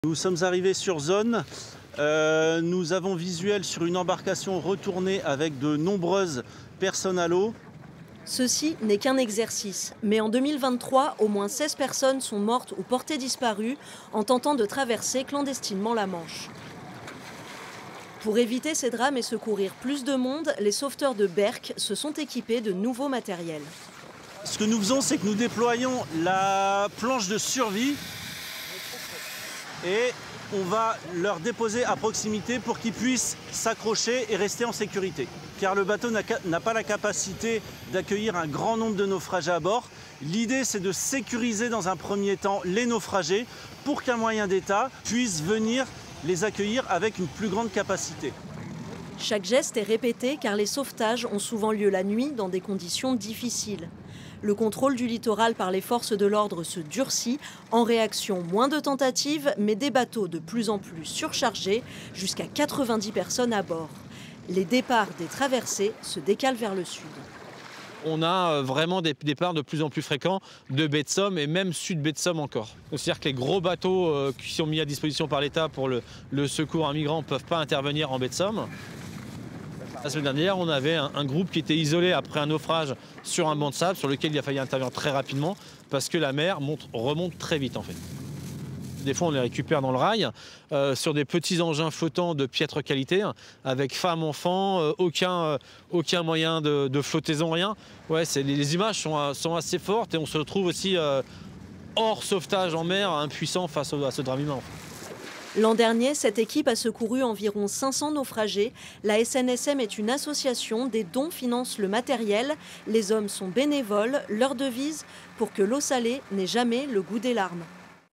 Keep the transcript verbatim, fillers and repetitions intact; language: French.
Nous sommes arrivés sur zone, euh, nous avons visuel sur une embarcation retournée avec de nombreuses personnes à l'eau. Ceci n'est qu'un exercice, mais en deux mille vingt-trois, au moins seize personnes sont mortes ou portées disparues en tentant de traverser clandestinement la Manche. Pour éviter ces drames et secourir plus de monde, les sauveteurs de Berck se sont équipés de nouveaux matériels. Ce que nous faisons, c'est que nous déployons la planche de survie et on va leur déposer à proximité pour qu'ils puissent s'accrocher et rester en sécurité. Car le bateau n'a pas la capacité d'accueillir un grand nombre de naufragés à bord. L'idée, c'est de sécuriser dans un premier temps les naufragés pour qu'un moyen d'État puisse venir les accueillir avec une plus grande capacité. Chaque geste est répété car les sauvetages ont souvent lieu la nuit dans des conditions difficiles. Le contrôle du littoral par les forces de l'ordre se durcit. En réaction, moins de tentatives, mais des bateaux de plus en plus surchargés, jusqu'à quatre-vingt-dix personnes à bord. Les départs des traversées se décalent vers le sud. On a vraiment des départs de plus en plus fréquents de baie de Somme et même sud baie de Somme encore. C'est-à-dire que les gros bateaux qui sont mis à disposition par l'État pour le, le secours à migrants ne peuvent pas intervenir en baie de Somme. La semaine dernière, on avait un, un groupe qui était isolé après un naufrage sur un banc de sable sur lequel il a fallu intervenir très rapidement parce que la mer monte, remonte très vite en fait. Des fois, on les récupère dans le rail, euh, sur des petits engins flottants de piètre qualité, avec femmes, enfants, euh, aucun, euh, aucun moyen de, de flottaison, rien. Ouais, les, les images sont, sont assez fortes et on se retrouve aussi euh, hors sauvetage en mer, impuissant face au, à ce drame humain. En fait. L'an dernier, cette équipe a secouru environ cinq cents naufragés. La S N S M est une association, des dons financent le matériel. Les hommes sont bénévoles, leur devise, pour que l'eau salée n'ait jamais le goût des larmes.